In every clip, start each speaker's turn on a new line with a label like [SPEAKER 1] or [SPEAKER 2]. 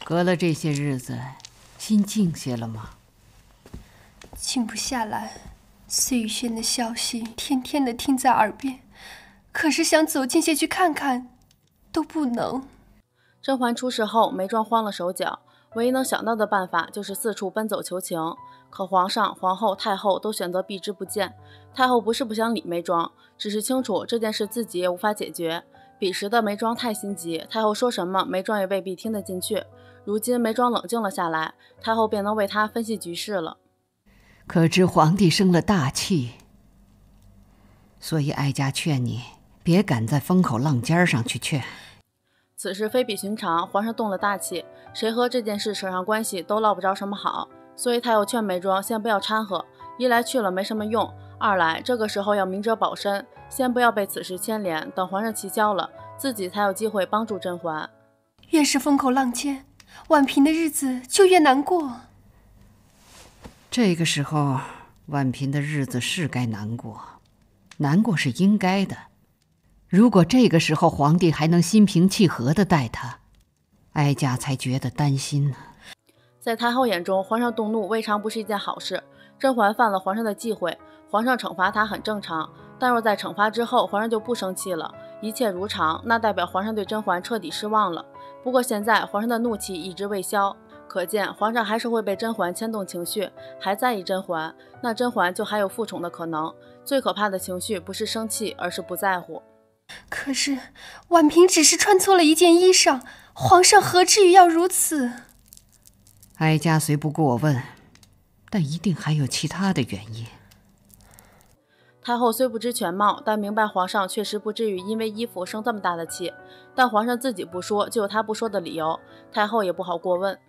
[SPEAKER 1] 隔了这些日子，心静些了吗？
[SPEAKER 2] 静不下来，碎玉轩的消息天天的听在耳边，可是想走近些去看看，都不能。
[SPEAKER 3] 甄嬛出事后，眉庄慌了手脚，唯一能想到的办法就是四处奔走求情。可皇上、皇后、太后都选择避之不见。太后不是不想理眉庄，只是清楚这件事自己也无法解决。彼时的眉庄太心急，太后说什么眉庄也未必听得进去。如今眉庄冷静了下来，太后便能为她分析局势了。
[SPEAKER 1] 可知皇帝生了大气，所以哀家劝你别赶在风口浪尖上去劝。
[SPEAKER 3] 此事非比寻常，皇上动了大气，谁和这件事扯上关系都落不着什么好。所以太后劝眉庄先不要掺和，一来去了没什么用，二来这个时候要明哲保身，先不要被此事牵连，等皇上气消了，自己才有机会帮助甄嬛。
[SPEAKER 2] 越是风口浪尖，婉嫔的日子就越难过。
[SPEAKER 1] 这个时候，婉嫔的日子是该难过，难过是应该的。如果这个时候皇帝还能心平气和地待她，哀家才觉得担心呢。
[SPEAKER 3] 在太后眼中，皇上动怒未尝不是一件好事。甄嬛犯了皇上的忌讳，皇上惩罚她很正常，但若在惩罚之后皇上就不生气了，一切如常，那代表皇上对甄嬛彻底失望了。不过现在皇上的怒气一直未消，可见皇上还是会被甄嬛牵动情绪，还在意甄嬛，那甄嬛就还有复宠的可能。最可怕的情绪不是生气，而是不在乎。
[SPEAKER 2] 可是婉嫔只是穿错了一件衣裳，皇上何至于要如此？
[SPEAKER 1] 哀家虽不过问，但一定还有其他的原因。
[SPEAKER 3] 太后虽不知全貌，但明白皇上确实不至于因为衣服生这么大的气，但皇上自己不说，就有他不说的理由，太后也不好过问。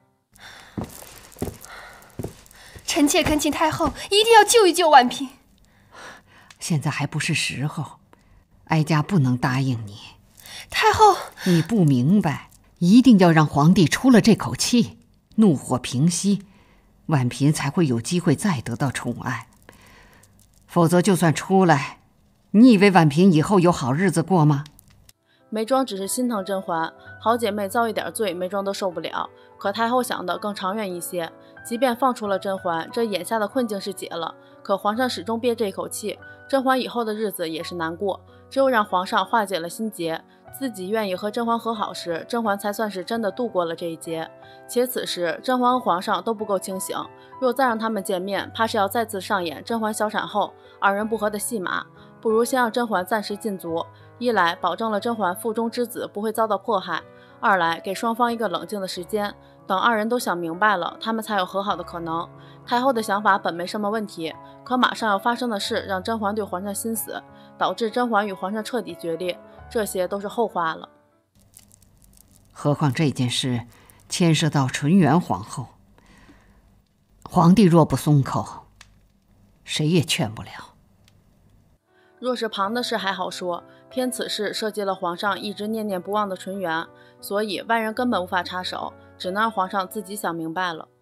[SPEAKER 2] 臣妾恳请太后一定要救一救婉嫔。
[SPEAKER 1] 现在还不是时候，哀家不能答应你。
[SPEAKER 2] 太后，
[SPEAKER 1] 你不明白，一定要让皇帝出了这口气，怒火平息，婉嫔才会有机会再得到宠爱。否则就算出来，你以为婉嫔以后有好日子过吗？
[SPEAKER 3] 眉庄只是心疼甄嬛，好姐妹遭一点罪，眉庄都受不了。可太后想的更长远一些，即便放出了甄嬛，这眼下的困境是解了，可皇上始终憋这口气，甄嬛以后的日子也是难过。只有让皇上化解了心结，自己愿意和甄嬛和好时，甄嬛才算是真的度过了这一劫。且此时甄嬛和皇上都不够清醒，若再让他们见面，怕是要再次上演甄嬛小产后二人不和的戏码。不如先让甄嬛暂时禁足，一来保证了甄嬛腹中之子不会遭到迫害，二来给双方一个冷静的时间，等二人都想明白了，他们才有和好的可能。太后的想法本没什么问题，可马上要发生的事让甄嬛对皇上心死，导致甄嬛与皇上彻底决裂，这些都是后话了。
[SPEAKER 1] 何况这件事牵涉到纯元皇后，皇帝若不松口，谁也劝不了。
[SPEAKER 3] 若是旁的事还好说，偏此事涉及了皇上一直念念不忘的纯元，所以外人根本无法插手，只能让皇上自己想明白了。